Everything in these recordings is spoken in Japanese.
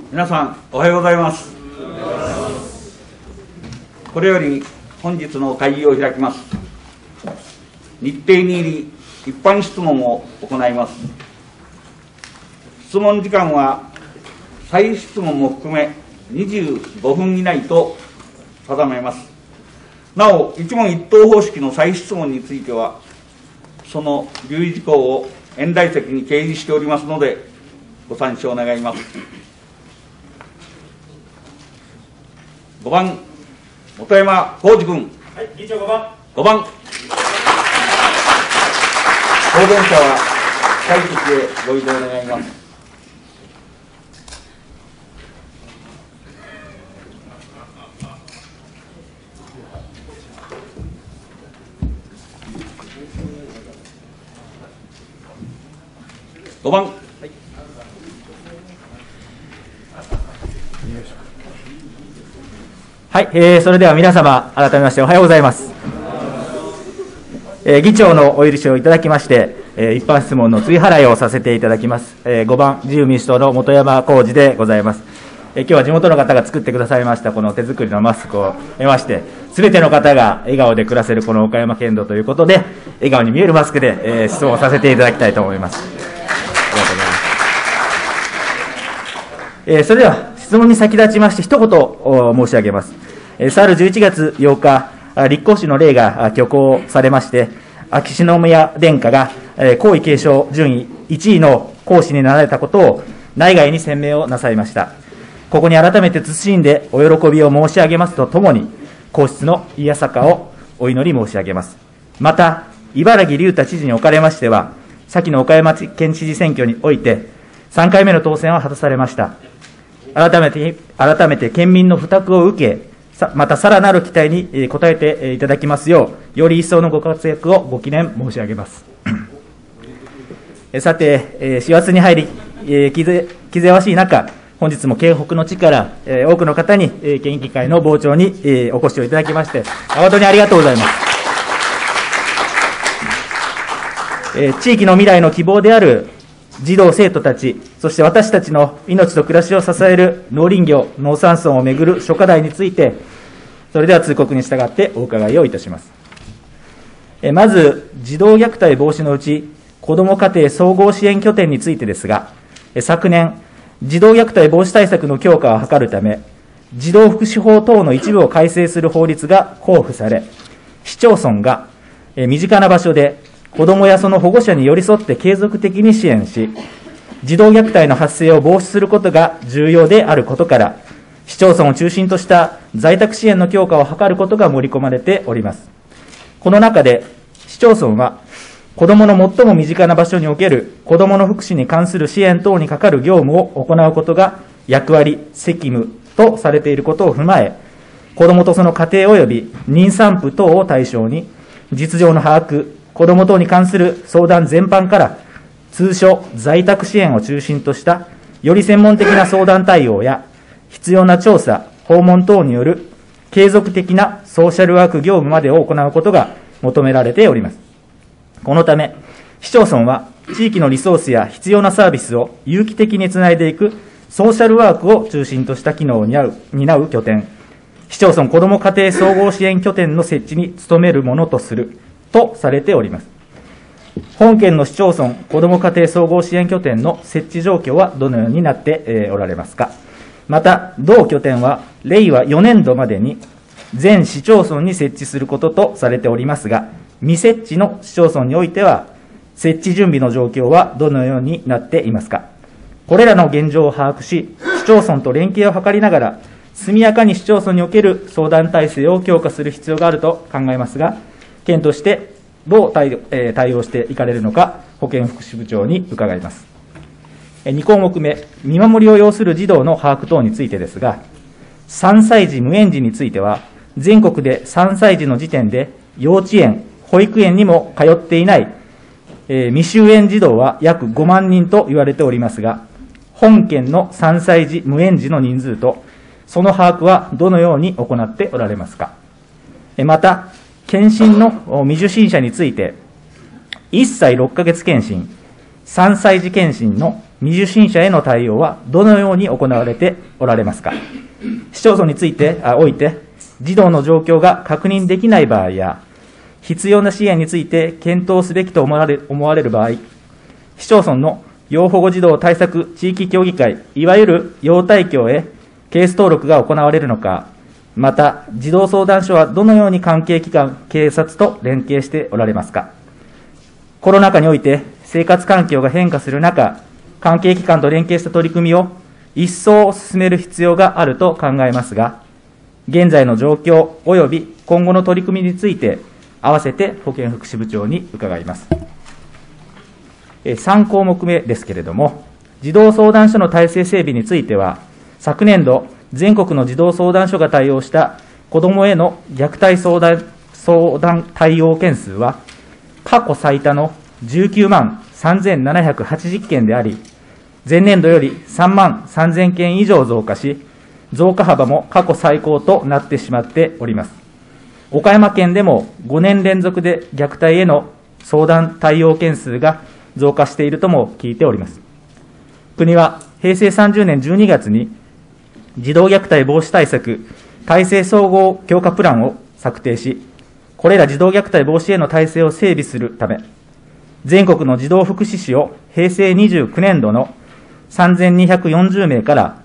皆さんおはようございます。これより本日の会議を開きます。日程に入り一般質問を行います。質問時間は再質問も含め25分以内と定めます。なお、一問一答方式の再質問については、その留意事項を演題席に掲示しておりますので、ご参照願います。5番、本山浩二君。 はい、議長5番。 5番。答弁者は会席へご移動願います。5番。 はい、それでは皆様、改めましておはようございます。議長のお許しをいただきまして、一般質問の追払いをさせていただきます。5番、自由民主党の本山浩二でございます。今日は地元の方が作ってくださいましたこの手作りのマスクを得まして、すべての方が笑顔で暮らせるこの岡山県道ということで、笑顔に見えるマスクで、質問をさせていただきたいと思います。ありがとうございます。それでは質問に先立ちまして一言申し上げます。去る11月8日、立皇嗣の礼が挙行されまして、秋篠宮殿下が皇位継承順位1位の皇嗣になられたことを内外に宣明をなさいました。ここに改めて謹んでお喜びを申し上げますとともに、皇室のいやさかをお祈り申し上げます。また、茨城龍太知事におかれましては、先の岡山県知事選挙において、3回目の当選を果たされました。改めて県民の負託を受け、またさらなる期待に応えていただきますよう、より一層のご活躍をご祈念申し上げます。さて、4月に入り、気ぜわしい中、本日も京北の地から、多くの方に、県議会の傍聴に、お越しをいただきまして、誠にありがとうございます。地域の未来の希望である児童生徒たち、そして私たちの命と暮らしを支える農林業、農山村をめぐる諸課題について、それでは通告に従ってお伺いをいたします。まず、児童虐待防止のうち、子ども家庭総合支援拠点についてですが、昨年、児童虐待防止対策の強化を図るため、児童福祉法等の一部を改正する法律が公布され、市町村が身近な場所で子どもやその保護者に寄り添って継続的に支援し、児童虐待の発生を防止することが重要であることから、市町村を中心とした在宅支援の強化を図ることが盛り込まれております。この中で、市町村は、子どもの最も身近な場所における子どもの福祉に関する支援等にかかる業務を行うことが役割、責務とされていることを踏まえ、子どもとその家庭及び妊産婦等を対象に、実情の把握、子ども等に関する相談全般から、通所在宅支援を中心とした、より専門的な相談対応や、必要な調査、訪問等による継続的なソーシャルワーク業務までを行うことが求められております。このため、市町村は地域のリソースや必要なサービスを有機的につないでいくソーシャルワークを中心とした機能を担う拠点、市町村子ども家庭総合支援拠点の設置に努めるものとするとされております。本県の市町村子ども家庭総合支援拠点の設置状況はどのようになっておられますか。また、同拠点は令和4年度までに全市町村に設置することとされておりますが、未設置の市町村においては、設置準備の状況はどのようになっていますか。これらの現状を把握し、市町村と連携を図りながら、速やかに市町村における相談体制を強化する必要があると考えますが、県としてどう対応していかれるのか、保健福祉部長に伺います。2項目目、見守りを要する児童の把握等についてですが、3歳児無園児については、全国で3歳児の時点で幼稚園、保育園にも通っていない、未就園児童は約5万人と言われておりますが、本県の3歳児無園児の人数と、その把握はどのように行っておられますか。また、検診の未受診者について、1歳6ヶ月検診、3歳児検診の未受診者への対応はどのように行われておられますか。市町村において、児童の状況が確認できない場合や、必要な支援について検討すべきと思われる場合、市町村の要保護児童対策地域協議会、いわゆる要対協へケース登録が行われるのか、また、児童相談所はどのように関係機関、警察と連携しておられますか。コロナ禍において生活環境が変化する中、関係機関と連携した取り組みを一層進める必要があると考えますが、現在の状況及び今後の取り組みについて、併せて保健福祉部長に伺います。3項目目ですけれども、児童相談所の体制整備については、昨年度、全国の児童相談所が対応した子どもへの虐待相談対応件数は、過去最多の19万3780件であり、前年度より3万3000件以上増加し、増加幅も過去最高となってしまっております。岡山県でも5年連続で虐待への相談対応件数が増加しているとも聞いております。国は平成30年12月に児童虐待防止対策体制総合強化プランを策定し、これら児童虐待防止への体制を整備するため、全国の児童福祉士を平成29年度の3240名から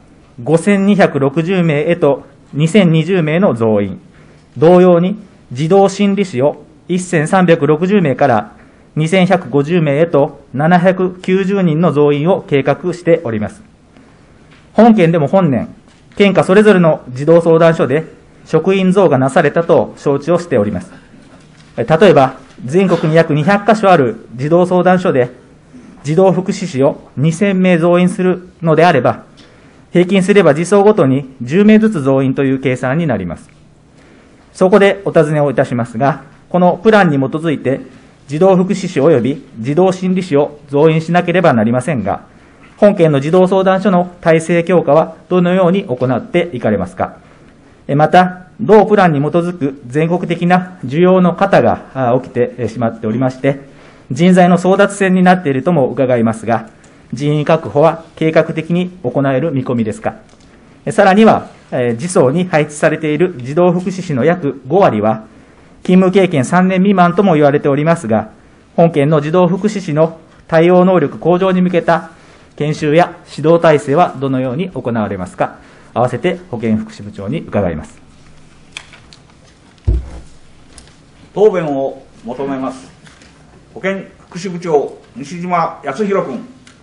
5260名へと2020名の増員、同様に児童心理士を1360名から2150名へと790人の増員を計画しております。本県でも本年、県下それぞれの児童相談所で職員増がなされたと承知をしております。例えば、全国に約200カ所ある児童相談所で、児童福祉士を2000名増員するのであれば、平均すれば児相ごとに10名ずつ増員という計算になります。そこでお尋ねをいたしますが、このプランに基づいて、児童福祉士及び児童心理士を増員しなければなりませんが、本県の児童相談所の体制強化はどのように行っていかれますか。また、同プランに基づく全国的な需要の過多が起きてしまっておりまして、人材の争奪戦になっているとも伺いますが、人員確保は計画的に行える見込みですか。さらには、児相に配置されている児童福祉士の約5割は、勤務経験3年未満とも言われておりますが、本県の児童福祉士の対応能力向上に向けた研修や指導体制はどのように行われますか。合わせて保健福祉部長に伺います。 答弁を求めます。保健福祉部長、西島康弘君。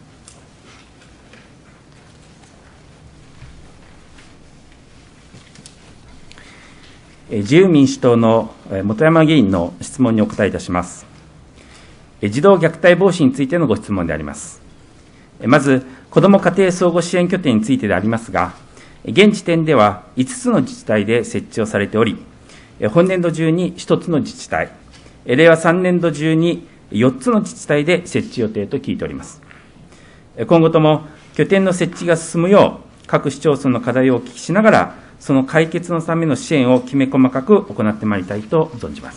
自由民主党の本山議員の質問にお答えいたします。児童虐待防止についてのご質問であります。まず、子ども家庭相互支援拠点についてでありますが、現時点では5つの自治体で設置をされており、本年度中に1つの自治体、令和3年度中に4つの自治体で設置予定と聞いております。今後とも拠点の設置が進むよう、各市町村の課題をお聞きしながら、その解決のための支援をきめ細かく行ってまいりたいと存じます。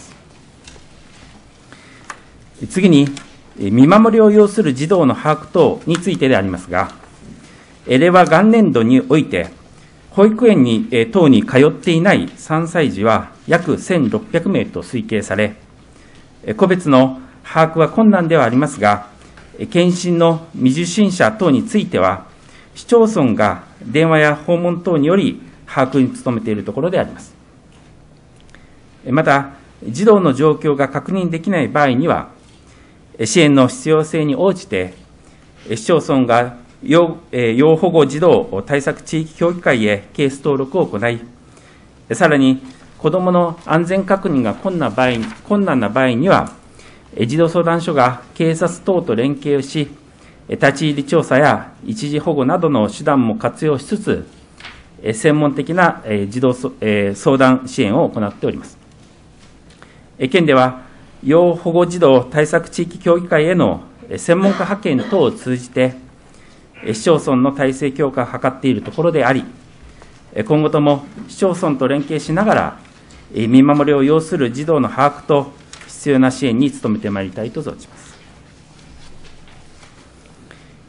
次に、見守りを要する児童の把握等についてでありますが、令和元年度において、保育園等に通っていない3歳児は約1600名と推計され、個別の把握は困難ではありますが、検診の未受診者等については、市町村が電話や訪問等により把握に努めているところであります。また、児童の状況が確認できない場合には、支援の必要性に応じて、市町村が要保護児童対策地域協議会へケース登録を行い、さらに子どもの安全確認が困難な場合には、児童相談所が警察等と連携をし、立ち入り調査や一時保護などの手段も活用しつつ、専門的な児童相談支援を行っております。県では、要保護児童対策地域協議会への専門家派遣等を通じて、市町村の体制強化を図っているところであり、今後とも市町村と連携しながら、見守りを要する児童の把握と必要な支援に努めてまいりたいと存じます。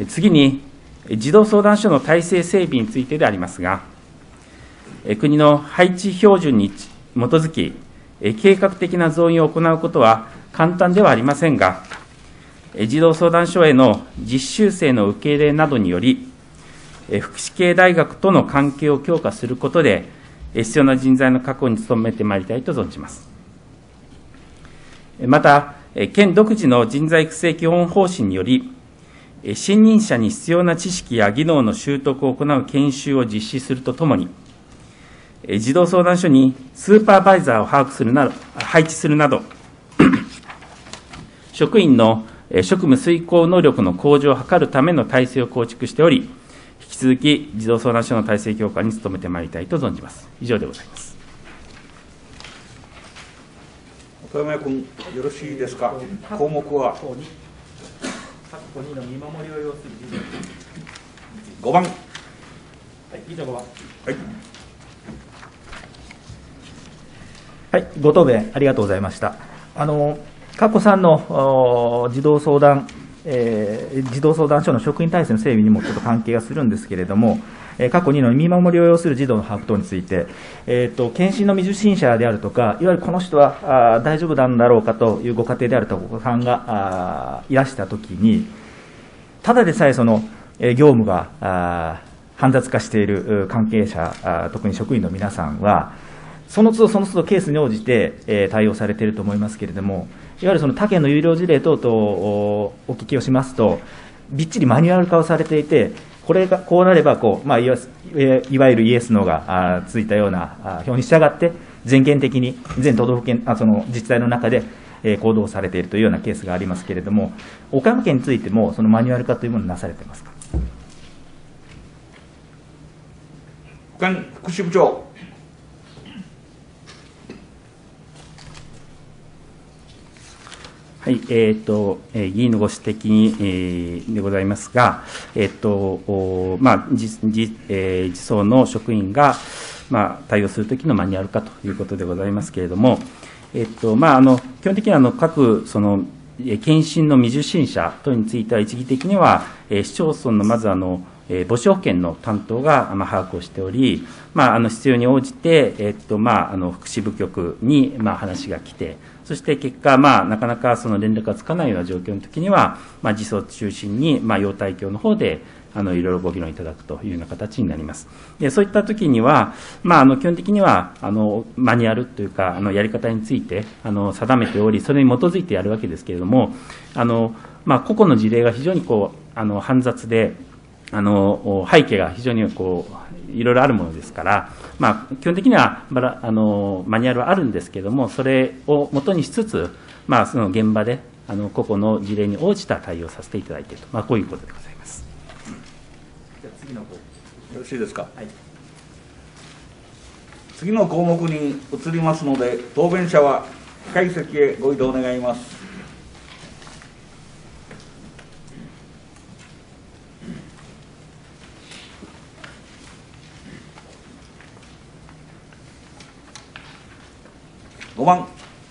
次に、児童相談所の体制整備についてでありますが、国の配置標準に基づき、計画的な増員を行うことは簡単ではありませんが、児童相談所への実習生の受け入れなどにより、福祉系大学との関係を強化することで、必要な人材の確保に努めてまいりたいと存じます。また、県独自の人材育成基本方針により、新任者に必要な知識や技能の習得を行う研修を実施するとともに、児童相談所にスーパーバイザーを配置するなど、職員の職務遂行能力の向上を図るための体制を構築しており、引き続き児童相談所の体制強化に努めてまいりたいと存じます。以上でございます。 岡山君、よろしいですか。項目は5番。はい、 以上5番。はい。 はい、ご答弁ありがとうございました。過去3の児童相談所の職員体制の整備にもちょっと関係がするんですけれども、過去2の見守りを要する児童の把握等について、検診の未受診者であるとか、いわゆるこの人は大丈夫なんだろうかというご家庭であるとかお子さんがいらしたときに、ただでさえその業務が煩雑化している関係者、特に職員の皆さんは、その都度その都度ケースに応じて対応されていると思いますけれども、いわゆるその他県の有料事例等々をお聞きをしますと、びっちりマニュアル化をされていて、これがこうなればこう、いわゆるイエス、ノーがついたような表に従って、全県的に全都道府県、その自治体の中で行動されているというようなケースがありますけれども、岡山県についても、そのマニュアル化というものをなされていますか。 福祉部長。 はい、議員のご指摘に、でございますが、児相の職員が、対応するときのマニュアル化ということでございますけれども、基本的には各検診の未受診者等については、一義的には、市町村のまず母子保健の担当が把握をしており、必要に応じて、福祉部局に話が来て、そして結果、なかなかその連絡がつかないような状況のときには、児相中心に、要対協の方で、いろいろご議論いただくというような形になります。で、そういったときには、基本的には、マニュアルというか、やり方について、定めており、それに基づいてやるわけですけれども、個々の事例が非常に煩雑で、背景が非常にいろいろあるものですから、基本的にはマニュアルはあるんですけれども、それを元にしつつ、その現場で個々の事例に応じた対応をさせていただいていると、こういうことでございます。 じゃあ次の項目よろしいですか。 はい、 次の項目に移りますので、答弁者は控え席へご移動願います。5番。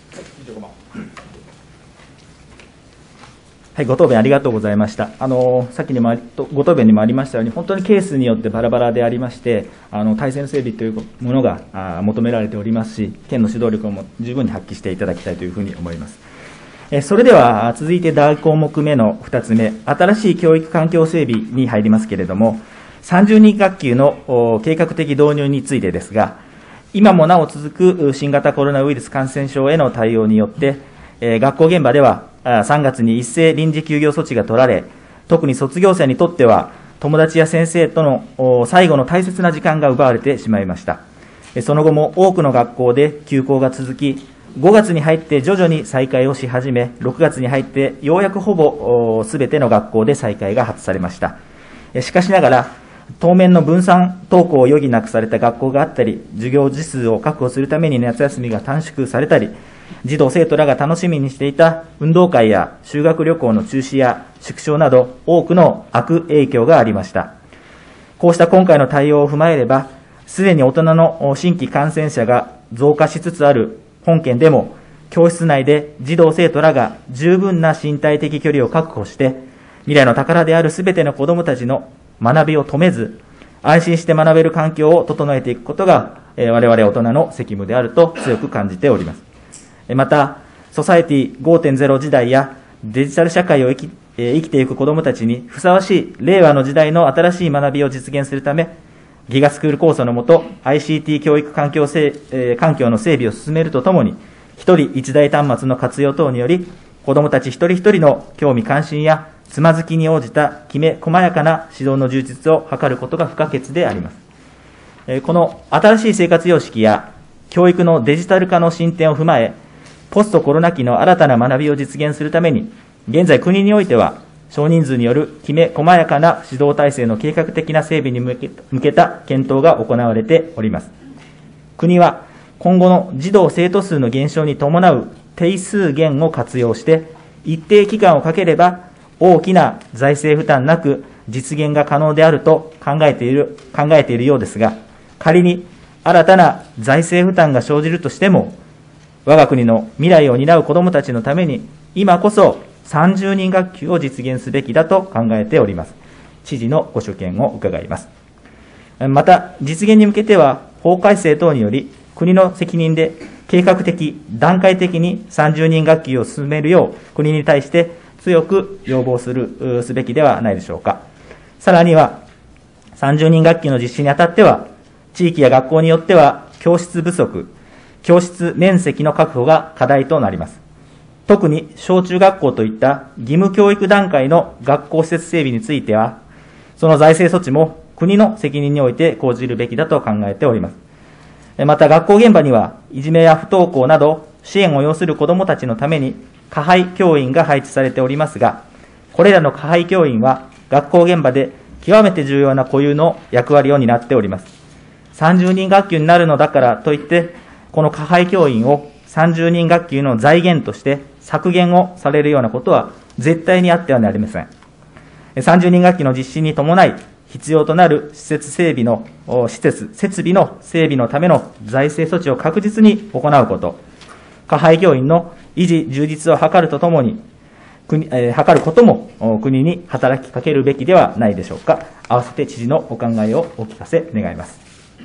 はい、ご答弁ありがとうございました。さっきにもご答弁にもありましたように、本当にケースによってバラバラでありまして、体制の整備というものが求められておりますし、県の指導力も十分に発揮していただきたいというふうに思います。それでは続いて第項目目の2つ目、新しい教育環境整備に入りますけれども、30人学級の計画的導入についてですが、今もなお続く新型コロナウイルス感染症への対応によって、学校現場では3月に一斉臨時休業措置が取られ、特に卒業生にとっては、友達や先生との最後の大切な時間が奪われてしまいました。その後も多くの学校で休校が続き、5月に入って徐々に再開をし始め、6月に入ってようやくほぼすべての学校で再開が発されました。しかしながら、当面の分散登校を余儀なくされた学校があったり、授業時数を確保するために夏休みが短縮されたり、児童生徒らが楽しみにしていた運動会や修学旅行の中止や縮小など多くの悪影響がありました。こうした今回の対応を踏まえれば、すでに大人の新規感染者が増加しつつある本県でも、教室内で児童生徒らが十分な身体的距離を確保して、 未来の宝であるすべての子どもたちの学びを止めず、安心して学べる環境を整えていくことが、我々大人の責務であると強く感じております。また、ソサエティ 5.0 時代やデジタル社会を生きていく子どもたちにふさわしい令和の時代の新しい学びを実現するため、ギガスクール構想のもと ICT 教育環境の整備を進めるとともに、一人一台端末の活用等により、子どもたち一人一人の興味関心やつまずきに応じたきめ細やかな指導の充実を図ることが不可欠であります。この新しい生活様式や教育のデジタル化の進展を踏まえ、ポストコロナ期の新たな学びを実現するために、現在国においては、少人数によるきめ細やかな指導体制の計画的な整備に向けた検討が行われております。国は今後の児童生徒数の減少に伴う定数減を活用して、一定期間をかければ大きな財政負担なく実現が可能であると考えているようですが、仮に新たな財政負担が生じるとしても、我が国の未来を担う子どもたちのために、今こそ30人学級を実現すべきだと考えております。知事のご所見を伺います。また、実現に向けては、法改正等により、国の責任で計画的、段階的に30人学級を進めるよう、国に対して強く要望すべきではないでしょうか。さらには、30人学級の実施にあたっては、地域や学校によっては、教室不足、教室面積の確保が課題となります。特に小中学校といった義務教育段階の学校施設整備については、その財政措置も国の責任において講じるべきだと考えております。また学校現場にはいじめや不登校など支援を要する子どもたちのために加配教員が配置されておりますが、これらの加配教員は学校現場で極めて重要な固有の役割を担っております。30人学級になるのだからといって、この加配教員を30人学級の財源として削減をされるようなことは絶対にあってはなりません。30人学級の実施に伴い必要となる設備の整備のための財政措置を確実に行うこと、加配教員の維持充実を図るとともに、図ることも国に働きかけるべきではないでしょうか。合わせて知事のお考えをお聞かせ願います。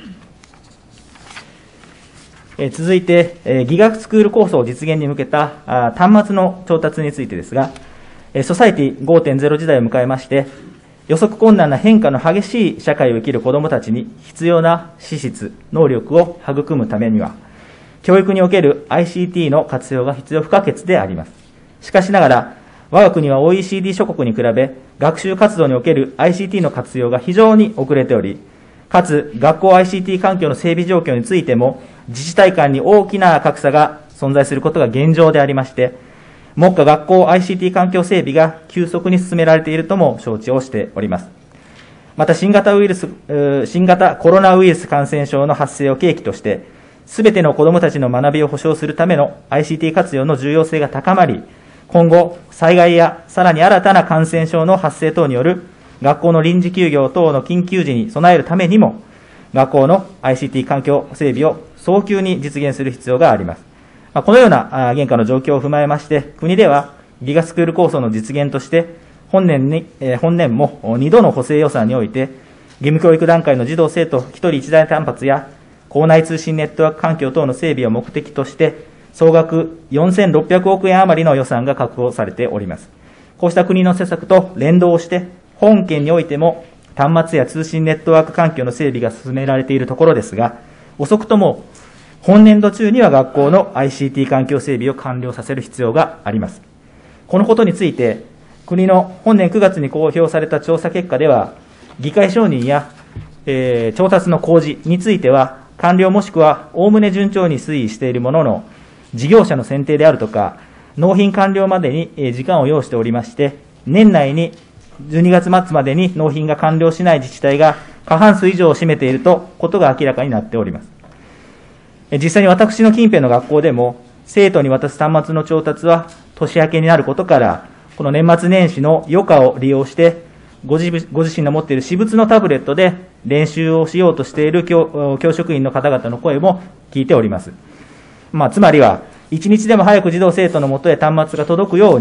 続いて、ギガスクール構想実現に向けた端末の調達についてですが、ソサエティ 5.0 時代を迎えまして、予測困難な変化の激しい社会を生きる子どもたちに必要な資質、能力を育むためには、教育における ICT の活用が必要不可欠であります。しかしながら、我が国は OECD 諸国に比べ、学習活動における ICT の活用が非常に遅れており、かつ学校 ICT 環境の整備状況についても、自治体間に大きな格差が存在することが現状でありまして、目下学校 ICT 環境整備が急速に進められているとも承知をしております。また新型コロナウイルス感染症の発生を契機として、すべての子どもたちの学びを保障するための ICT 活用の重要性が高まり、今後、災害やさらに新たな感染症の発生等による学校の臨時休業等の緊急時に備えるためにも、学校の ICT 環境整備を早急に実現する必要があります。このような現下の状況を踏まえまして、国ではギガスクール構想の実現として、本年も2度の補正予算において、義務教育段階の児童生徒1人1台単発や、校内通信ネットワーク環境等の整備を目的として、総額4600億円余りの予算が確保されております。こうした国の施策と連動して、本県においても端末や通信ネットワーク環境の整備が進められているところですが、遅くとも本年度中には学校の ICT 環境整備を完了させる必要があります。このことについて、国の本年9月に公表された調査結果では、議会承認や、調達の公示については、完了もしくはおおむね順調に推移しているものの、事業者の選定であるとか、納品完了までに時間を要しておりまして、年内に12月末までに納品が完了しない自治体が過半数以上を占めていることが明らかになっております。実際に私の近辺の学校でも、生徒に渡す端末の調達は年明けになることから、この年末年始の余暇を利用して、ご自身の持っている私物のタブレットで練習をしようとしている教職員の方々の声も聞いております。つまりは、一日でも早く児童生徒のもとへ端末が届くように、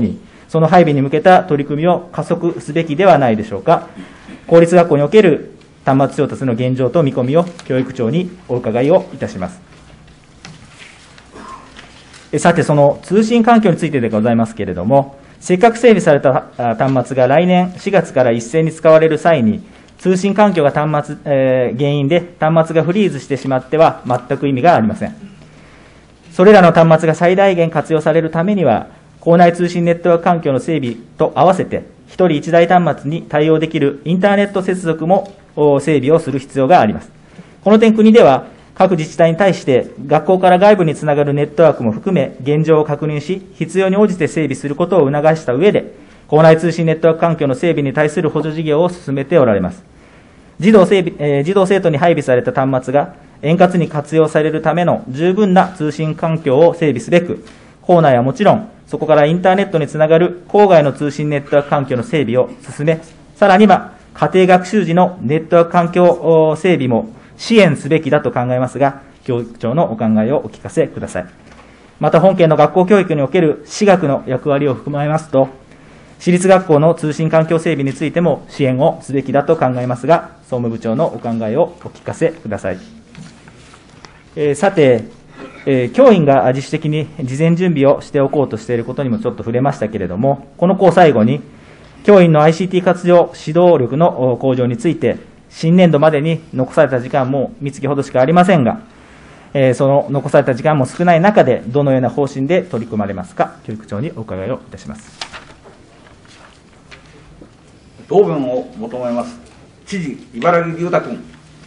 その配備に向けた取り組みを加速すべきではないでしょうか。公立学校における端末調達の現状と見込みを教育長にお伺いをいたします。さて、その通信環境についてでございますけれども、せっかく整備された端末が来年4月から一斉に使われる際に、通信環境が原因で端末がフリーズしてしまっては全く意味がありません。それらの端末が最大限活用されるためには、校内通信ネットワーク環境の整備と合わせて、1人1台端末に対応できるインターネット接続も整備をする必要があります。この点、国では各自治体に対して学校から外部につながるネットワークも含め現状を確認し、必要に応じて整備することを促した上で、校内通信ネットワーク環境の整備に対する補助事業を進めておられます。児童生徒に配備された端末が円滑に活用されるための十分な通信環境を整備すべく、校内はもちろん、そこからインターネットにつながる校外の通信ネットワーク環境の整備を進め、さらには家庭学習時のネットワーク環境整備も支援すべきだと考えますが、教育長のお考えをお聞かせください。また、本件の学校教育における私学の役割を含めますと、私立学校の通信環境整備についても支援をすべきだと考えますが、総務部長のお考えをお聞かせください。さて、教員が自主的に事前準備をしておこうとしていることにもちょっと触れましたけれども、この項最後に、教員の ICT 活用指導力の向上について、新年度までに残された時間も3月ほどしかありませんが、その残された時間も少ない中で、どのような方針で取り組まれますか、教育長にお伺いをいたします。 答弁を求めます。知事、茨城龍太君。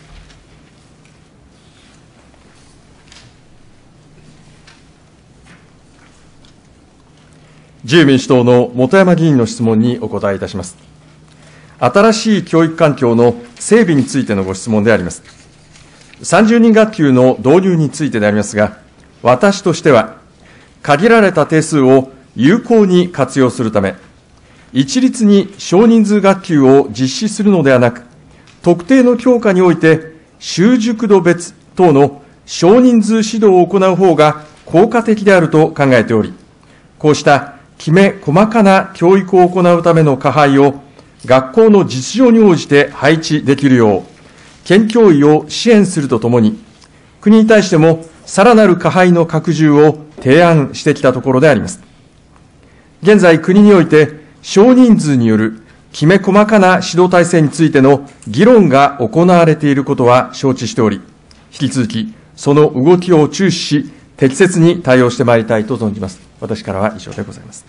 自由民主党の本山議員の質問にお答えいたします。新しい教育環境の整備についてのご質問であります。30人学級の導入についてでありますが、私としては、限られた定数を有効に活用するため、一律に少人数学級を実施するのではなく、特定の教科において、習熟度別等の少人数指導を行う方が効果的であると考えており、こうしたきめ細かな教育を行うための加配を学校の実情に応じて配置できるよう、県教委を支援するとともに、国に対してもさらなる加配の拡充を提案してきたところであります。現在、国において少人数によるきめ細かな指導体制についての議論が行われていることは承知しており、引き続きその動きを注視し、適切に対応してまいりたいと存じます。私からは以上でございます。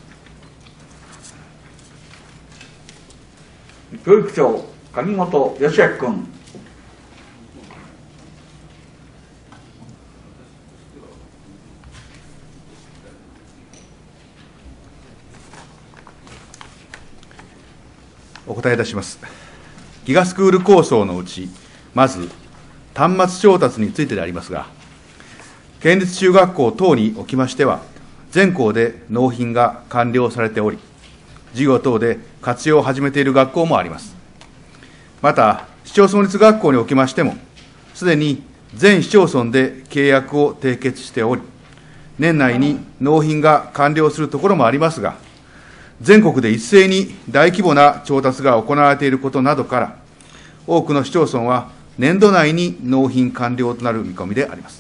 教育長、上本義明君。 お答えいたします。ギガスクール構想のうち、まず、端末調達についてでありますが、県立中学校等におきましては、全校で納品が完了されており、授業等で活用を始めている学校もあります。また、市町村立学校におきましても、すでに全市町村で契約を締結しており、年内に納品が完了するところもありますが、全国で一斉に大規模な調達が行われていることなどから、多くの市町村は年度内に納品完了となる見込みであります。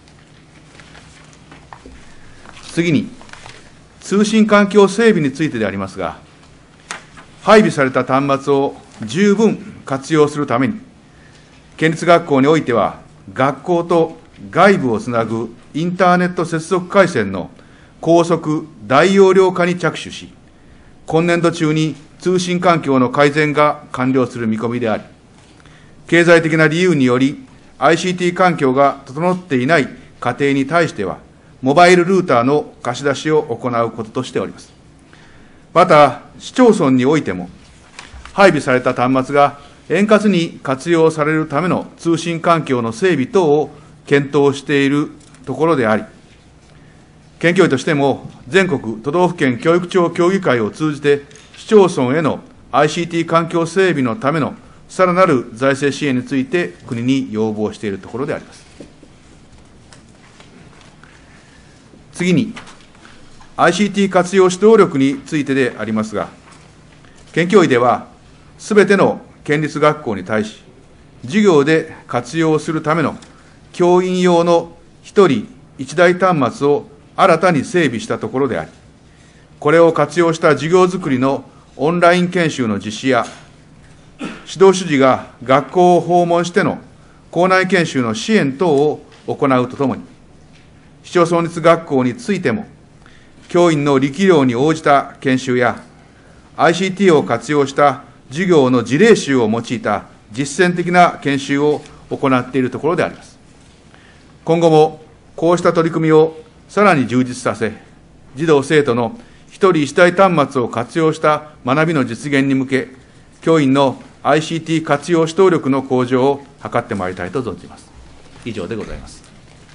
次に、通信環境整備についてでありますが、配備された端末を十分活用するために、県立学校においては、学校と外部をつなぐインターネット接続回線の高速大容量化に着手し、今年度中に通信環境の改善が完了する見込みであり、経済的な理由により ICT 環境が整っていない家庭に対しては、モバイルルーターの貸し出しを行うこととしております。また、市町村においても、配備された端末が円滑に活用されるための通信環境の整備等を検討しているところであり、県教委としても、全国都道府県教育庁協議会を通じて、市町村への ICT 環境整備のためのさらなる財政支援について、国に要望しているところであります。次に、 ICT 活用指導力についてでありますが、県教委では、すべての県立学校に対し、授業で活用するための教員用の1人1台端末を新たに整備したところであり、これを活用した授業づくりのオンライン研修の実施や、指導主事が学校を訪問しての校内研修の支援等を行うとともに、市町村立学校についても、教員の力量に応じた研修や、ICT を活用した授業の事例集を用いた実践的な研修を行っているところであります。今後もこうした取り組みをさらに充実させ、児童・生徒の一人一台端末を活用した学びの実現に向け、教員の ICT 活用指導力の向上を図ってまいりたいと存じます。以上でございます。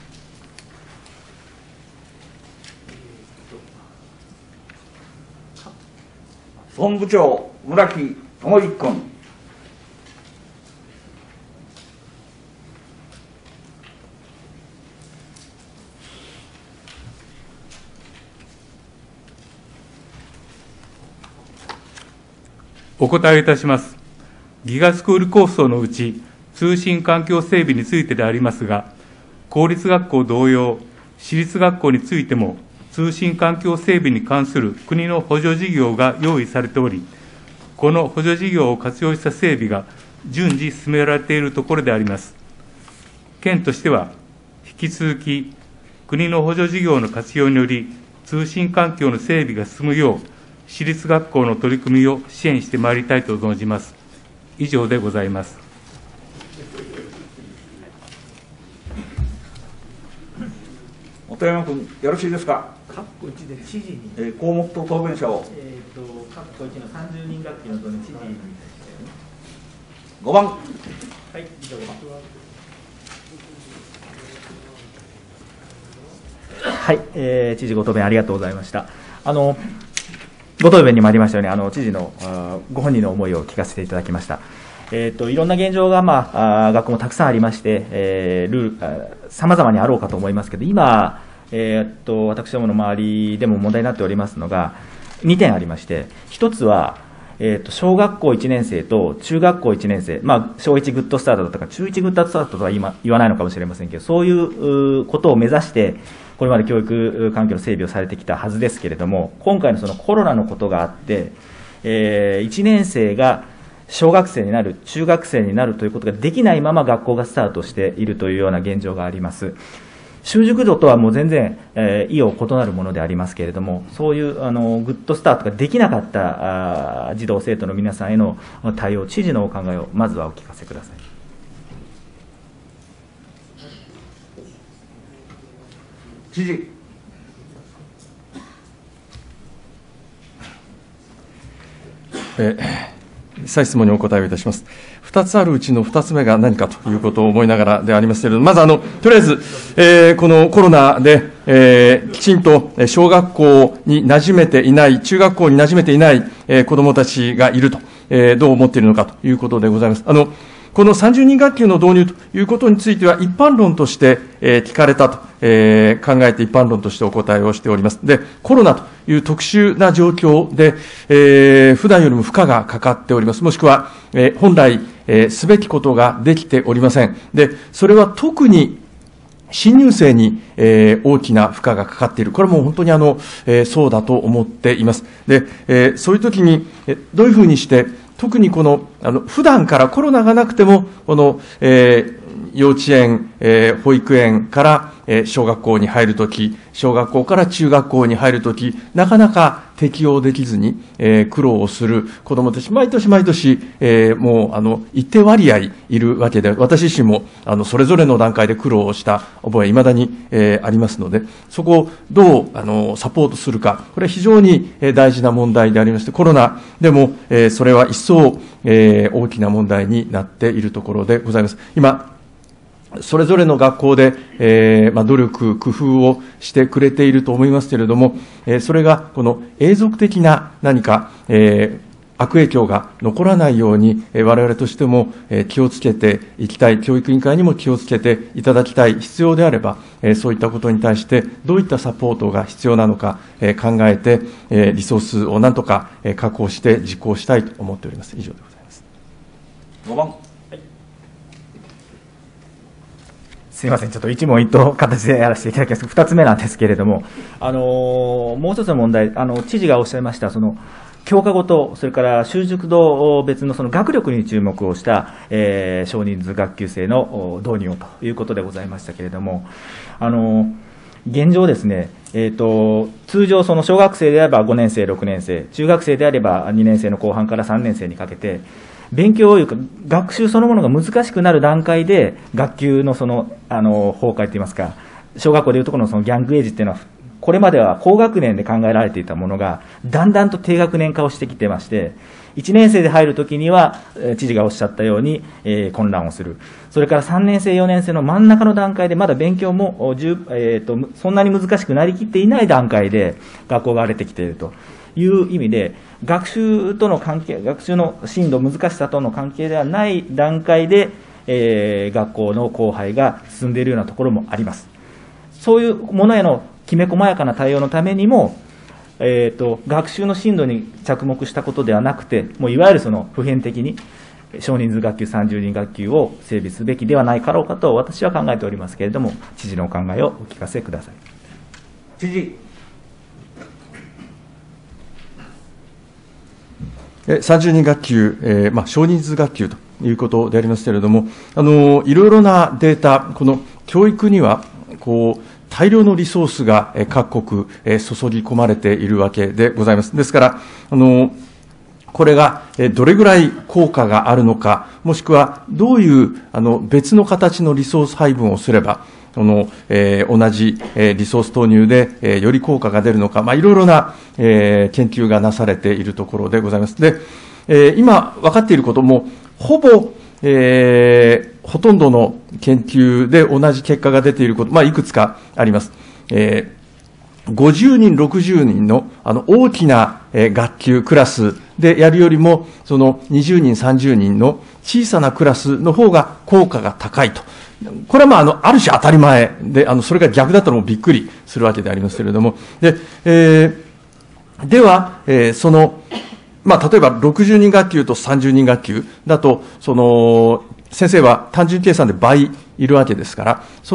総務部長、村木智一君。 お答えいたします。ギガスクール構想のうち、通信環境整備についてでありますが、公立学校同様、私立学校についても、通信環境整備に関する国の補助事業が用意されており、この補助事業を活用した整備が順次進められているところであります。県としては、引き続き、国の補助事業の活用により、通信環境の整備が進むよう、私立学校の取り組みを支援してまいりたいと存じます。以上でございます。 本山君、よろしいですか。 括弧1で知事に、 項目と答弁者を。 括弧1の30人学級の知事に対して、 5番。 はい、以上5番。はい、知事ご答弁ありがとうございました。ご答弁にもありましたように、知事のご本人の思いを聞かせていただきました。いろんな現状が、学校もたくさんありまして、さまざまにあろうかと思いますけど、今、私どもの周りでも問題になっておりますのが、2点ありまして、1つは、小学校1年生と中学校1年生、小1グッドスタートだとか、中1グッドスタートとは言わないのかもしれませんけど、そういうことを目指して、これまで教育環境の整備をされてきたはずですけれども、今回のそのコロナのことがあって、1年生が小学生になる、中学生になるということができないまま学校がスタートしているというような現状があります。習熟度とはもう全然、異なるものでありますけれども、そういうグッドスタートができなかった児童・生徒の皆さんへの対応、知事のお考えをまずはお聞かせください。 知事。 再質問にお答えをいたします。2つあるうちの2つ目が何かということを思いながらでありますけれども、まずとりあえず、このコロナで、きちんと小学校に馴染めていない、中学校に馴染めていない、子どもたちがいると、どう思っているのかということでございます。この30人学級の導入ということについては、一般論として、聞かれたと、考えて一般論としてお答えをしております。で、コロナという特殊な状況で、普段よりも負荷がかかっております。もしくは、本来、すべきことができておりません。で、それは特に新入生に、大きな負荷がかかっている。これはもう本当にそうだと思っています。で、そういう時に、どういうふうにして、特にこの、普段からコロナがなくても、この、幼稚園、保育園から、小学校に入るとき、小学校から中学校に入るとき、なかなか適応できずに、苦労をする子どもたち、毎年毎年、もう、一定割合いるわけで、私自身も、それぞれの段階で苦労をした覚え、未だに、ありますので、そこをどう、サポートするか、これは非常に大事な問題でありまして、コロナでも、それは一層、大きな問題になっているところでございます。今、それぞれの学校で、努力、工夫をしてくれていると思いますけれども、それがこの永続的な何か、 悪影響が残らないように、我々としても気をつけていきたい、教育委員会にも気をつけていただきたい、必要であれば、そういったことに対してどういったサポートが必要なのか考えて、リソースをなんとか確保して実行したいと思っております。以上でございます。 5番。 すみません、ちょっと一問一答形でやらせていただきます。2つ目なんですけれども、もう一つの問題、知事がおっしゃいました、教科ごと、それから習熟度別のその学力に注目をした、少人数学級制の導入をということでございましたけれども、現状ですね、通常、その小学生であれば5年生、6年生、中学生であれば2年生の後半から3年生にかけて、勉強いうか、学習そのものが難しくなる段階で、学級の崩壊といいますか、小学校でいうところのそのギャングエイジっていうのは、これまでは高学年で考えられていたものが、だんだんと低学年化をしてきてまして、1年生で入るときには、知事がおっしゃったように、混乱をする。それから3年生、4年生の真ん中の段階で、まだ勉強もそんなに難しくなりきっていない段階で、学校が荒れてきているという意味で、学習との関係、学習の進度、難しさとの関係ではない段階で、学校の荒廃が進んでいるようなところもあります。そういうものへのきめ細やかな対応のためにも、学習の進度に着目したことではなくて、もういわゆるその普遍的に少人数学級、30人学級を整備すべきではないかろうかと私は考えておりますけれども、知事のお考えをお聞かせください。 知事。 30人学級、少人数学級ということでありますけれども、いろいろなデータ、この教育には、大量のリソースが各国注ぎ込まれているわけでございます。ですから、これがどれぐらい効果があるのか、もしくはどういう別の形のリソース配分をすれば、同じリソース投入でより効果が出るのか、いろいろな研究がなされているところでございます。で、今分かっていることも、ほぼほとんどの研究で同じ結果が出ていること、いくつかあります。50人、60人の大きな学級、クラスでやるよりも、その20人、30人の小さなクラスの方が効果が高いと。これはある種当たり前で、それが逆だったらもうびっくりするわけでありますけれども、では、例えば60人学級と30人学級だと、先生は単純計算で倍いるわけですから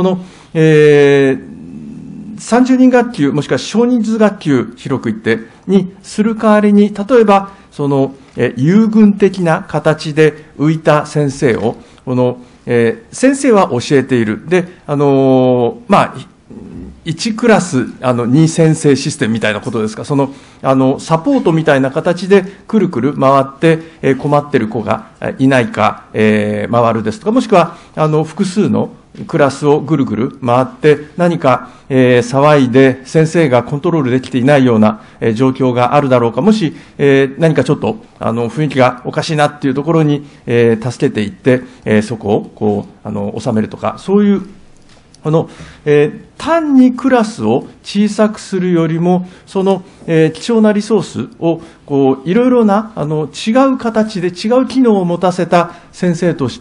、30人学級、もしくは少人数学級、広く言って、にする代わりに、例えば、優遇的な形で浮いた先生を、先生は教えている。で、1クラス2先生システムみたいなことですか、サポートみたいな形でくるくる回って困っている子がいないか回るですとか、もしくは複数のクラスをぐるぐる回って何か騒いで先生がコントロールできていないような状況があるだろうか、もし何かちょっと雰囲気がおかしいなっていうところに助けていってそこを収めるとか、そういう単にクラスを小さくするよりも、貴重なリソースをいろいろな違う形で違う機能を持たせた先生として、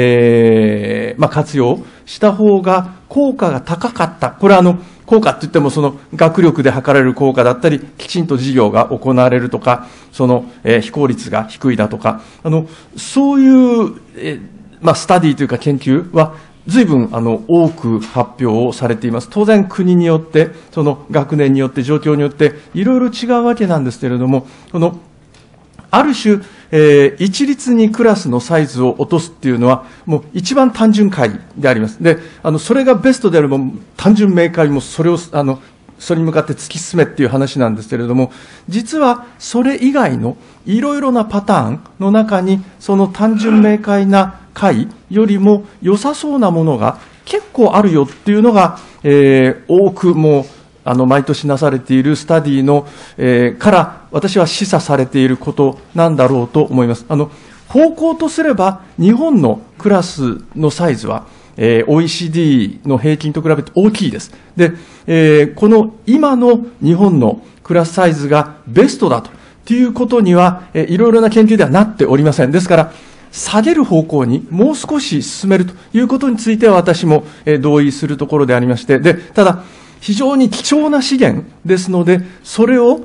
活用した方が効果が高かった。これは効果って言っても学力で測られる効果だったり、きちんと授業が行われるとか、非効率が低いだとか、そういう、スタディというか研究は随分多く発表をされています。当然国によって、学年によって、状況によって、いろいろ違うわけなんですけれども、ある種、一律にクラスのサイズを落とすっていうのは、もう一番単純解であります。で、それがベストであれば、単純明快もそれに向かって突き進めっていう話なんですけれども、実はそれ以外のいろいろなパターンの中に、単純明快な解よりも良さそうなものが結構あるよっていうのが、多くも毎年なされているスタディの、から私は示唆されていることなんだろうと思います。方向とすれば日本のクラスのサイズは、OECD の平均と比べて大きいです。で、この今の日本のクラスサイズがベストだとということには、いろいろな研究ではなっておりません。ですから、下げる方向にもう少し進めるということについては、私も同意するところでありまして、で、ただ、非常に貴重な資源ですので、それを、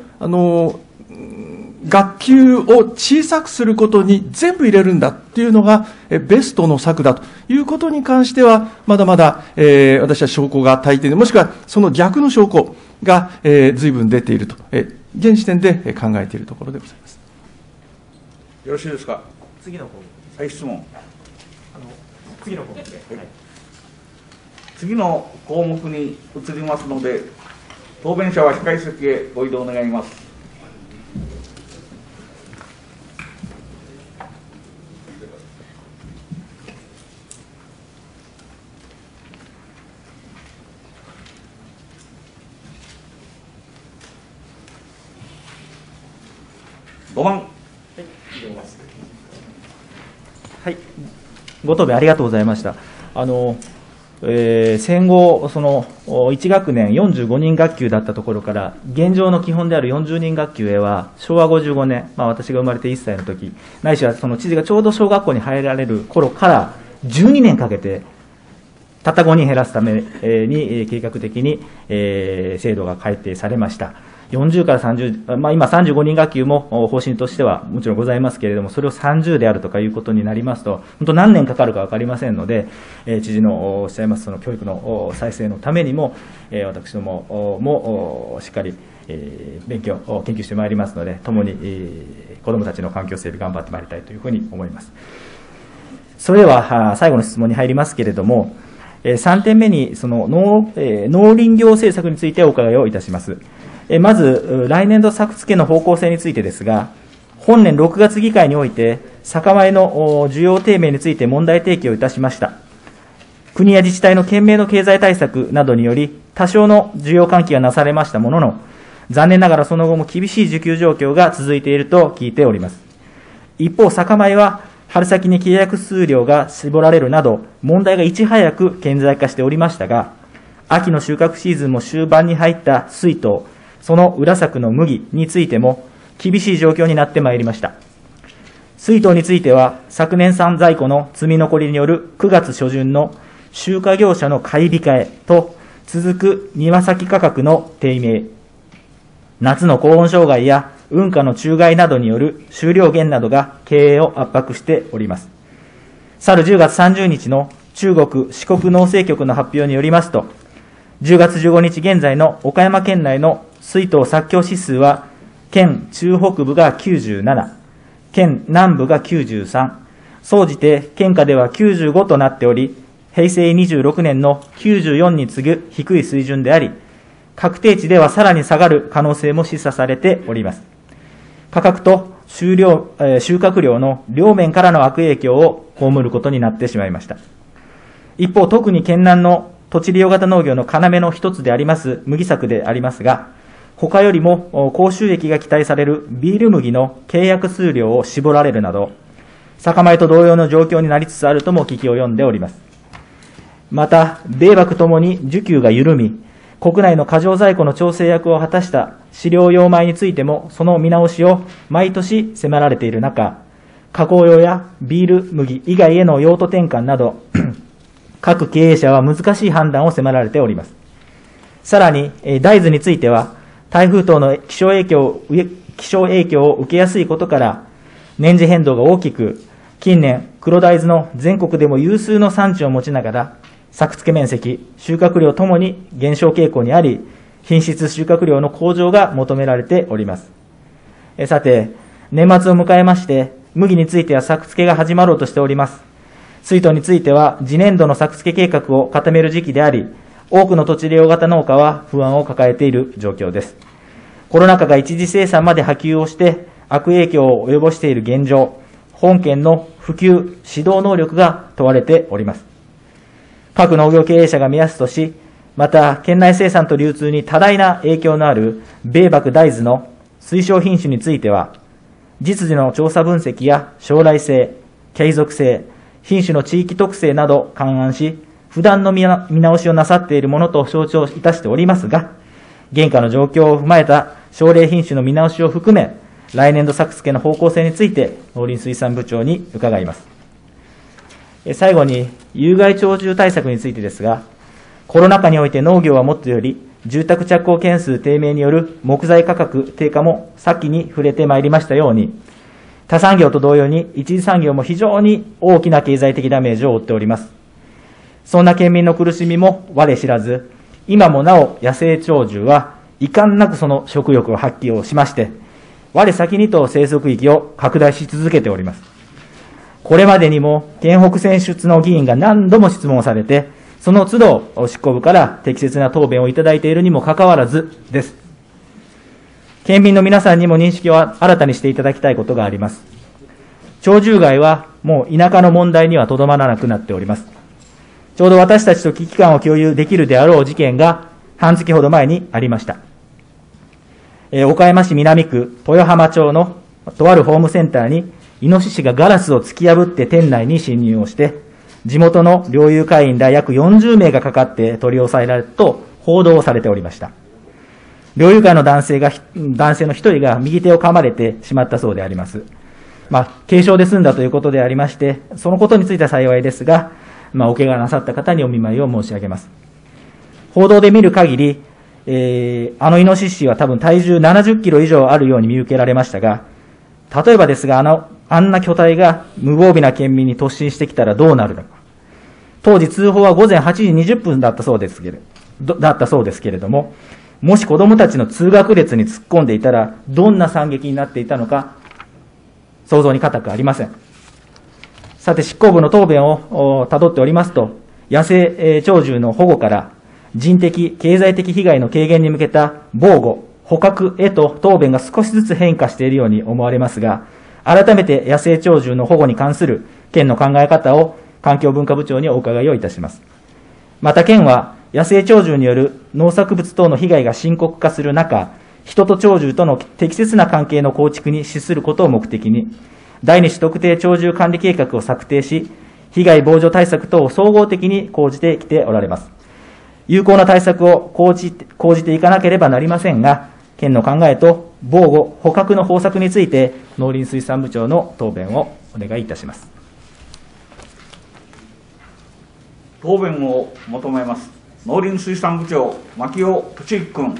学級を小さくすることに全部入れるんだというのがベストの策だということに関しては、まだまだ、私は証拠が足りている、もしくはその逆の証拠が、随分出ていると、現時点で考えているところでございます。 よろしいですか。 次の項目。 はい、質問。 次の項目で。はい。 次の項目に移りますので、答弁者は控え席へご移動願います。5番。 はい、ご答弁ありがとうございました。戦後、1学年45人学級だったところから、現状の基本である40人学級へは、昭和55年、私が生まれて1歳の時、ないしはその知事がちょうど小学校に入られる頃から12年かけて、たった5人減らすために計画的に制度が改定されました。40から30、今35人学級も方針としてはもちろんございますけれども、それを30であるとかいうことになりますと、本当何年かかるか分かりませんので、知事のおっしゃいますその教育の再生のためにも、私どもしっかり研究してまいりますので、共に子どもたちの環境整備頑張ってまいりたいというふうに思います。それでは最後の質問に入りますけれども、3点目にその農林業政策についてお伺いをいたします。まず、来年度作付けの方向性についてですが、本年6月議会において、酒米の需要低迷について問題提起をいたしました。国や自治体の懸命の経済対策などにより、多少の需要喚起がなされましたものの、残念ながらその後も厳しい需給状況が続いていると聞いております。一方、酒米は、春先に契約数量が絞られるなど、問題がいち早く顕在化しておりましたが、秋の収穫シーズンも終盤に入った水稲、その裏作の麦についても厳しい状況になってまいりました。水稲については、昨年産在庫の積み残りによる9月初旬の集荷業者の買い控えと続く庭先価格の低迷、夏の高温障害や運河の虫害などによる収量減などが経営を圧迫しております。去る10月30日の中国四国農政局の発表によりますと、10月15日現在の岡山県内の水稲作況指数は、県中北部が97、県南部が93、総じて県下では95となっており、平成26年の94に次ぐ低い水準であり、確定値ではさらに下がる可能性も示唆されております。価格と収穫量の両面からの悪影響を被ることになってしまいました。一方、特に県南の土地利用型農業の要の一つであります麦作でありますが、他よりも高収益が期待されるビール麦の契約数量を絞られるなど、酒米と同様の状況になりつつあるとも聞き及んでおります。また、米麦ともに需給が緩み、国内の過剰在庫の調整役を果たした飼料用米についても、その見直しを毎年迫られている中、加工用やビール麦以外への用途転換など、各経営者は難しい判断を迫られております。さらに、大豆については、台風等の気象影響を受けやすいことから、年次変動が大きく、近年、黒大豆の全国でも有数の産地を持ちながら、作付面積、収穫量ともに減少傾向にあり、品質収穫量の向上が求められております。さて、年末を迎えまして、麦については作付けが始まろうとしております。水稲については、次年度の作付け計画を固める時期であり、多くの土地利用型農家は不安を抱えている状況です。コロナ禍が一次生産まで波及をして悪影響を及ぼしている現状、本県の普及、指導能力が問われております。各農業経営者が目安とし、また県内生産と流通に多大な影響のある米麦大豆の推奨品種については、実需の調査分析や将来性、継続性、品種の地域特性など勘案し、不断の見直しをなさっているものと承知いたしておりますが、現下の状況を踏まえた奨励品種の見直しを含め、 来年度作付けの方向性について、農林水産部長に伺います。最後に、有害鳥獣対策についてですが、コロナ禍において農業はもとより、住宅着工件数低迷による木材価格低下も先に触れてまいりましたように、他産業と同様に一次産業も非常に大きな経済的ダメージを負っております。そんな県民の苦しみも我知らず、今もなお野生鳥獣は遺憾なくその食欲を発揮をしまして、我先にと生息域を拡大し続けております。これまでにも県北選出の議員が何度も質問されて、その都度執行部から適切な答弁をいただいているにもかかわらずです。県民の皆さんにも認識を新たにしていただきたいことがあります。鳥獣害はもう田舎の問題にはとどまらなくなっております。ちょうど私たちと危機感を共有できるであろう事件が半月ほど前にありました。岡山市南区豊浜町のとあるホームセンターにイノシシがガラスを突き破って店内に侵入をして、地元の猟友会員ら約40名がかかって取り押さえられたと報道されておりました。猟友会の男性の一人が右手を噛まれてしまったそうであります。軽傷で済んだということでありまして、そのことについては幸いですが、お怪我なさった方にお見舞いを申し上げます。報道で見る限り、あのイノシシは多分体重70キロ以上あるように見受けられましたが、例えばですが、あんな巨体が無防備な県民に突進してきたらどうなるのか。当時通報は午前8時20分だったそうですけれども、もし子供たちの通学列に突っ込んでいたら、どんな惨劇になっていたのか、想像に難くありません。さて、執行部の答弁をたどっておりますと、野生鳥獣の保護から人的、経済的被害の軽減に向けた防護、捕獲へと答弁が少しずつ変化しているように思われますが、改めて野生鳥獣の保護に関する県の考え方を環境文化部長にお伺いをいたします。また県は野生鳥獣による農作物等の被害が深刻化する中、人と鳥獣との適切な関係の構築に資することを目的に、第二種特定鳥獣管理計画を策定し、被害防除対策等を総合的に講じてきておられます。有効な対策を講じていかなければなりませんが、県の考えと防護・捕獲の方策について、農林水産部長の答弁をお願いいたします。 答弁を求めます。農林水産部長、牧尾俊之君。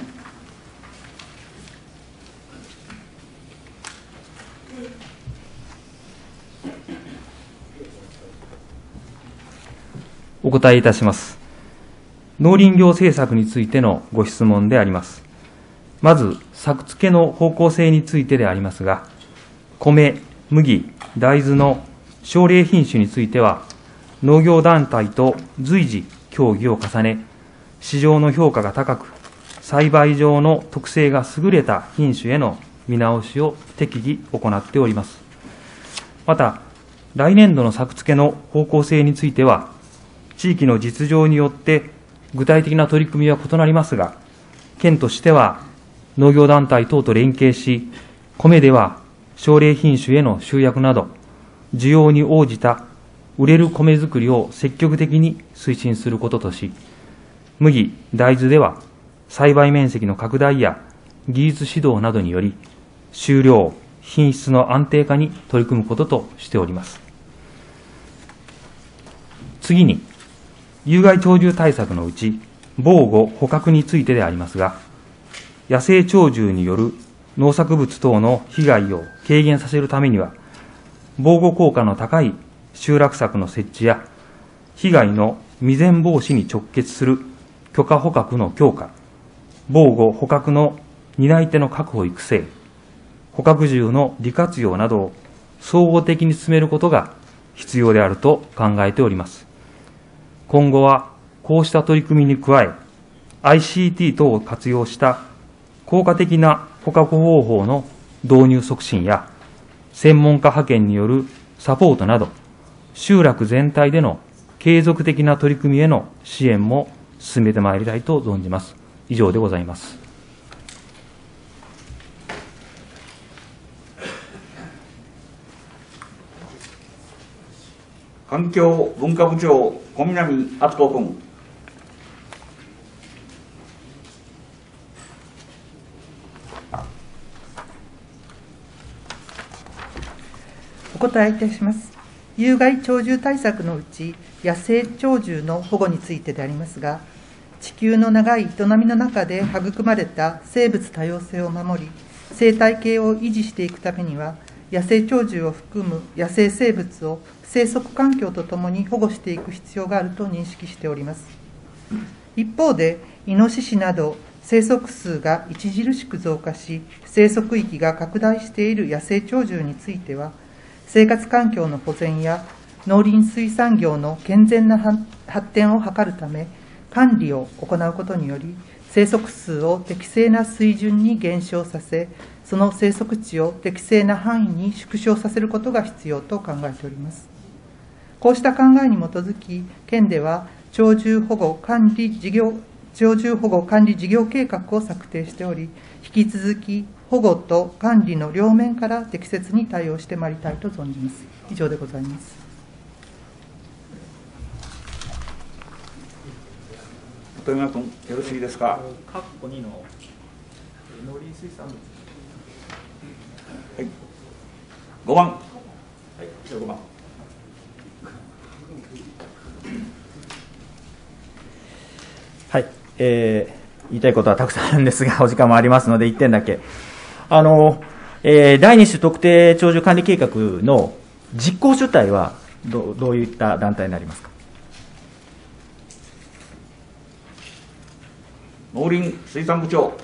お答えいたします。農林業政策についてのご質問であります。まず、作付けの方向性についてでありますが、米、麦、大豆の奨励品種については、農業団体と随時協議を重ね、市場の評価が高く、栽培上の特性が優れた品種への見直しを適宜行っております。また、来年度の作付けの方向性については、地域の実情によって具体的な取り組みは異なりますが、県としては農業団体等と連携し、米では奨励品種への集約など、需要に応じた売れる米作りを積極的に推進することとし、麦、大豆では栽培面積の拡大や技術指導などにより、収量、品質の安定化に取り組むこととしております。次に、有害鳥獣対策のうち、防護・捕獲についてでありますが、野生鳥獣による農作物等の被害を軽減させるためには、防護効果の高い集落柵の設置や、被害の未然防止に直結する許可捕獲の強化、防護・捕獲の担い手の確保・育成、捕獲獣の利活用などを総合的に進めることが必要であると考えております。今後はこうした取り組みに加え、ICT 等を活用した効果的な捕獲方法の導入促進や、専門家派遣によるサポートなど、集落全体での継続的な取り組みへの支援も進めてまいりたいと存じます。以上でございます。 環境文化部長、小南敦子君。 答えいたします。有害鳥獣対策のうち、野生鳥獣の保護についてでありますが、地球の長い営みの中で育まれた生物多様性を守り、生態系を維持していくためには、野生鳥獣を含む野生生物を生息環境とともに保護していく必要があると認識しております。一方で、イノシシなど生息数が著しく増加し、生息域が拡大している野生鳥獣については、生活環境の保全や農林水産業の健全な発展を図るため、管理を行うことにより、生息数を適正な水準に減少させ、その生息地を適正な範囲に縮小させることが必要と考えております。こうした考えに基づき、県では鳥獣保護管理事業計画を策定しており、引き続き保護と管理の両面から適切に対応してまいりたいと存じます。以上でございます。 本山君、よろしいですか。 括弧2の農林水産物。 はい。5番。はい、5番。 はい、言いたいことはたくさんあるんですが、お時間もありますので、1点だけ。第2種特定鳥獣管理計画の実行主体はどういった団体になりますか。 農林水産部長。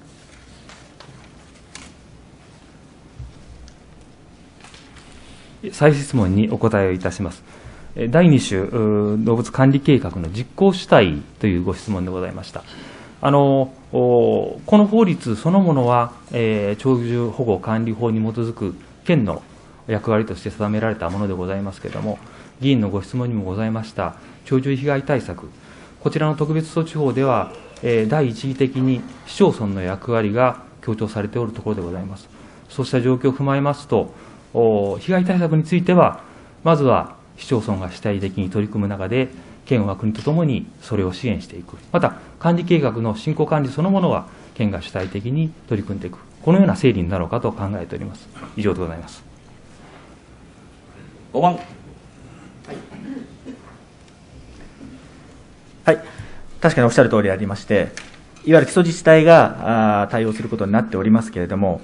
再質問にお答えをいたします。第2種動物管理計画の実行主体というご質問でございました。この法律そのものは、鳥獣保護管理法に基づく県の役割として定められたものでございますけれども、議員のご質問にもございました鳥獣被害対策、こちらの特別措置法では、第一義的に市町村の役割が強調されておるところでございます。そうした状況を踏まえますと、被害対策については、まずは市町村が主体的に取り組む中で、県は国とともにそれを支援していく。また、管理計画の進行管理そのものは、県が主体的に取り組んでいく。このような整理になろうかと考えております。以上でございます。 5番。 はい。確かにおっしゃる通りありまして、いわゆる基礎自治体が対応することになっておりますけれども、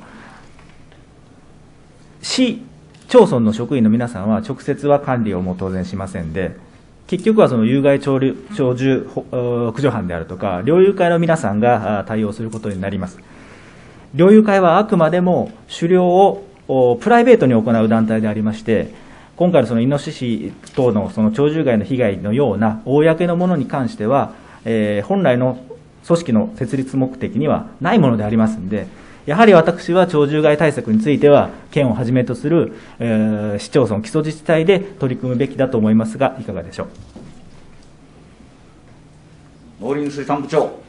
市町村の職員の皆さんは直接は管理をもう当然しませんで、結局はその有害鳥獣駆除班であるとか、猟友会の皆さんが対応することになります。猟友会はあくまでも狩猟をプライベートに行う団体でありまして、今回のそのイノシシ等のその鳥獣害の被害のような公のものに関しては、本来の組織の設立目的にはないものでありますので、やはり私は鳥獣害対策については、県をはじめとする、市町村、基礎自治体で取り組むべきだと思いますが、いかがでしょう。 農林水産部長。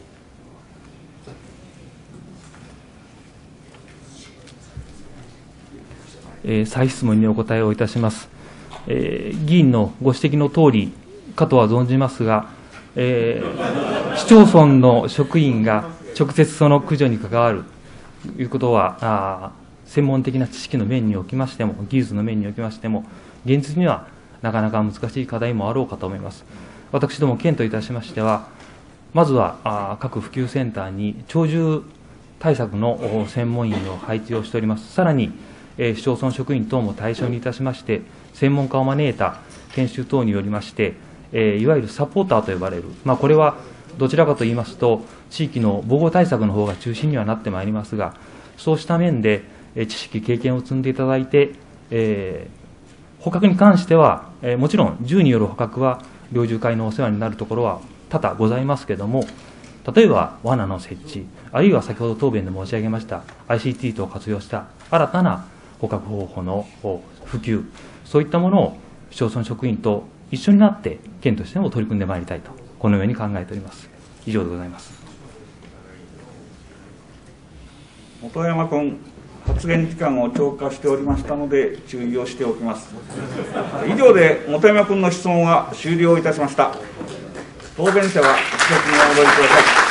再質問にお答えをいたします。議員のご指摘のとおりかとは存じますが、市町村の職員が直接その駆除に関わるということは、専門的な知識の面におきましても、技術の面におきましても、現実にはなかなか難しい課題もあろうかと思います。私ども県といたしましては、まずは各普及センターに鳥獣対策の専門員を配置をしております。さらに、市町村職員等も対象にいたしまして、専門家を招いた研修等によりまして、いわゆるサポーターと呼ばれる、これはどちらかといいますと、地域の保護対策の方が中心にはなってまいりますが、そうした面で知識、経験を積んでいただいて、捕獲に関しては、もちろん銃による捕獲は猟銃会のお世話になるところは多々ございますけれども、例えば罠の設置、あるいは先ほど答弁で申し上げました ICT 等を活用した新たな捕獲方法の普及、そういったものを市町村職員と一緒になって県としても取り組んでまいりたいと、このように考えております。以上でございます。 本山君、発言時間を超過しておりましたので注意をしておきます。以上で本山君の質問は終了いたしました。答弁者は一席にお戻りください。